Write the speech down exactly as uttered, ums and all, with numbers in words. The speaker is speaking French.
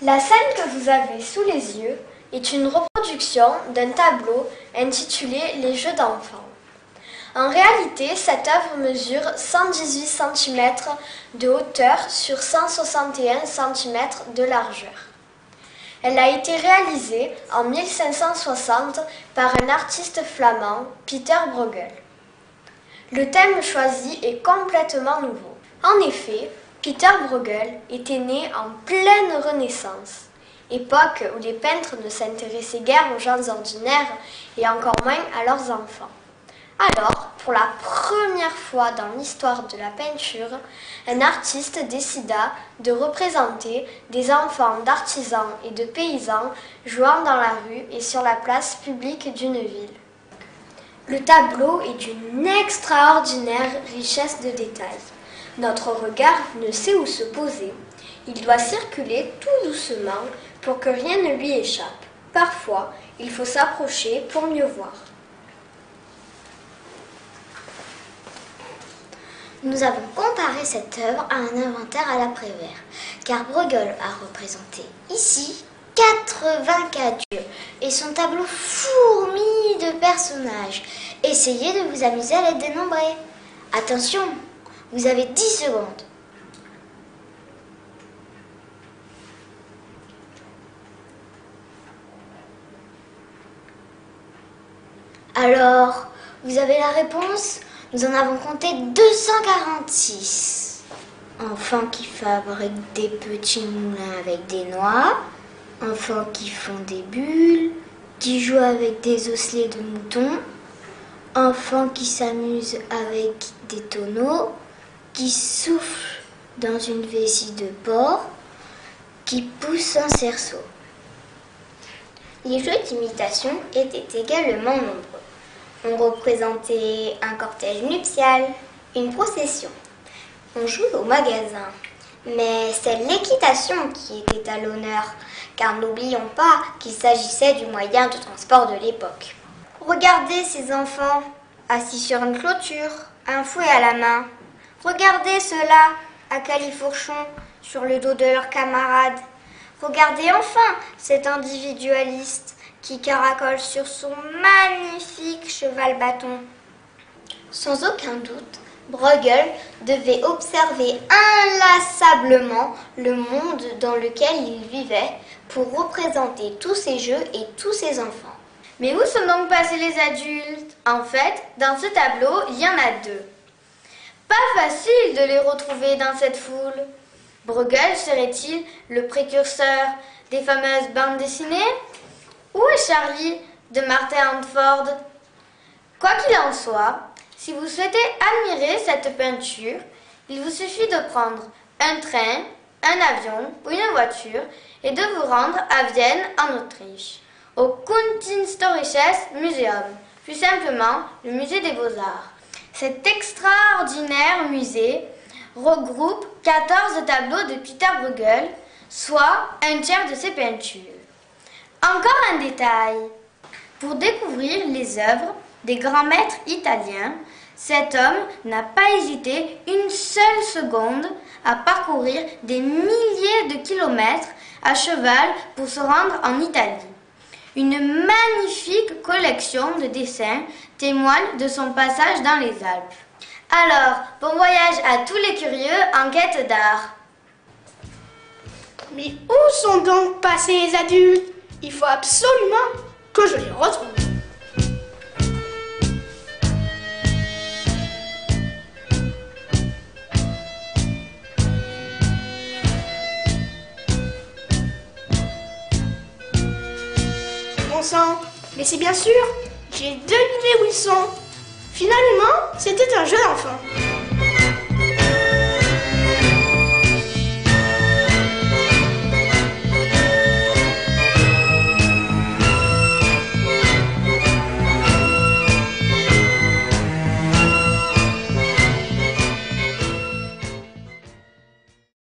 La scène que vous avez sous les yeux est une reproduction d'un tableau intitulé « Les jeux d'enfants ». En réalité, cette œuvre mesure cent dix-huit centimètres de hauteur sur cent soixante et un centimètres de largeur. Elle a été réalisée en mille cinq cent soixante par un artiste flamand, Peter Bruegel. Le thème choisi est complètement nouveau. En effet, Peter Bruegel était né en pleine Renaissance, époque où les peintres ne s'intéressaient guère aux gens ordinaires et encore moins à leurs enfants. Alors, pour la première fois dans l'histoire de la peinture, un artiste décida de représenter des enfants d'artisans et de paysans jouant dans la rue et sur la place publique d'une ville. Le tableau est d'une extraordinaire richesse de détails. Notre regard ne sait où se poser. Il doit circuler tout doucement pour que rien ne lui échappe. Parfois, il faut s'approcher pour mieux voir. Nous avons comparé cette œuvre à un inventaire à la Prévert, car Bruegel a représenté ici quatre-vingt-quatre dieux et son tableau fourmille de personnages. Essayez de vous amuser à les dénombrer. Attention, vous avez dix secondes. Alors, vous avez la réponse ? Nous en avons compté deux cent quarante-six. Enfants qui fabriquent des petits moulins avec des noix, enfants qui font des bulles, qui jouent avec des osselets de moutons, enfants qui s'amusent avec des tonneaux, qui soufflent dans une vessie de porc, qui poussent un cerceau. Les jeux d'imitation étaient également nombreux. On représentait un cortège nuptial, une procession. On jouait au magasin. Mais c'est l'équitation qui était à l'honneur, car n'oublions pas qu'il s'agissait du moyen de transport de l'époque. Regardez ces enfants, assis sur une clôture, un fouet à la main. Regardez ceux-là, à califourchon, sur le dos de leurs camarades. Regardez enfin cet individualiste qui caracole sur son magnifique cheval-bâton. Sans aucun doute, Bruegel devait observer inlassablement le monde dans lequel il vivait pour représenter tous ces jeux et tous ces enfants. Mais où sont donc passés les adultes? En fait, dans ce tableau, il y en a deux. Pas facile de les retrouver dans cette foule. Bruegel serait-il le précurseur des fameuses bandes dessinées? Où est Charlie de Martin Handford? Quoi qu'il en soit, si vous souhaitez admirer cette peinture, il vous suffit de prendre un train, un avion ou une voiture et de vous rendre à Vienne, en Autriche, au Kunsthistorisches Museum, plus simplement le musée des beaux-arts. Cet extraordinaire musée regroupe quatorze tableaux de Peter Bruegel, soit un tiers de ses peintures. Encore un détail. Pour découvrir les œuvres des grands maîtres italiens, cet homme n'a pas hésité une seule seconde à parcourir des milliers de kilomètres à cheval pour se rendre en Italie. Une magnifique collection de dessins témoigne de son passage dans les Alpes. Alors, bon voyage à tous les curieux en quête d'art. Mais où sont donc passés les adultes? Il faut absolument que je les retrouve. Bon sang, mais c'est bien sûr, j'ai deviné où ils sont. Finalement, c'était